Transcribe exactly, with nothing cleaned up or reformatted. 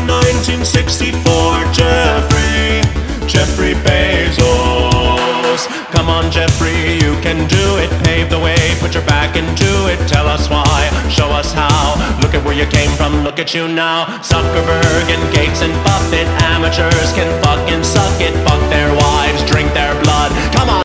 in nineteen sixty-four. Jeffrey, Jeffrey Bezos. Come on, Jeffrey, you can do it. Pave the way, put your back into it. Tell us why, show us how. Look at where you came from, look at you now. Zuckerberg and Gates and Buffett, amateurs can fucking suck it. Fuck their wives, drink their blood. Come on.